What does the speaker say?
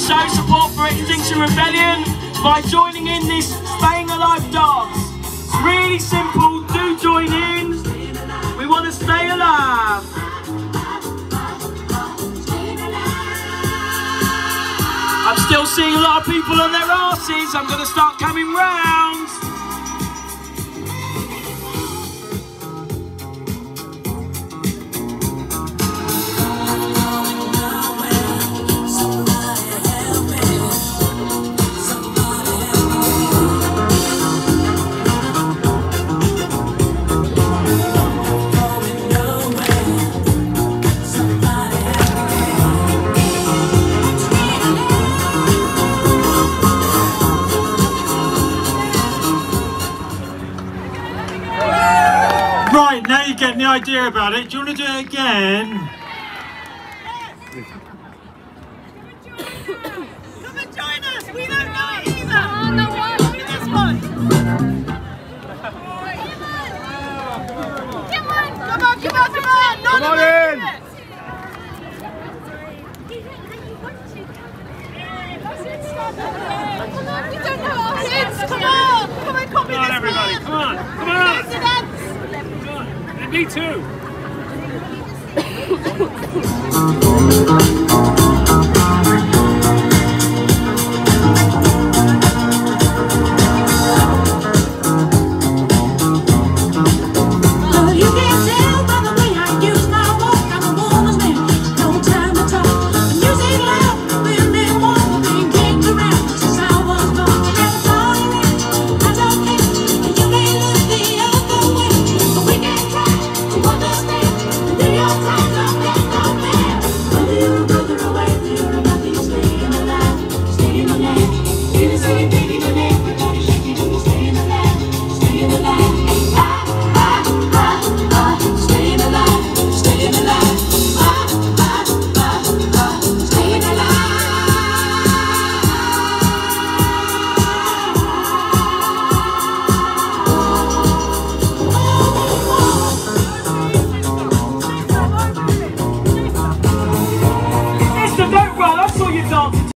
show support for Extinction Rebellion by joining in this Staying Alive dance. It's really simple, do join in. We want to stay alive. I'm still seeing a lot of people on their arses. I'm going to start coming round. Right, now you're getting the idea about it. Do you want to do it again? Come and join us! We don't know it either! Oh, no one! Look at this one! Come on! Come on, come on, come on! Come on in! We don't know our kids! Come on! Come and copy this one! Come on, everybody! Come on! Come on! Me too!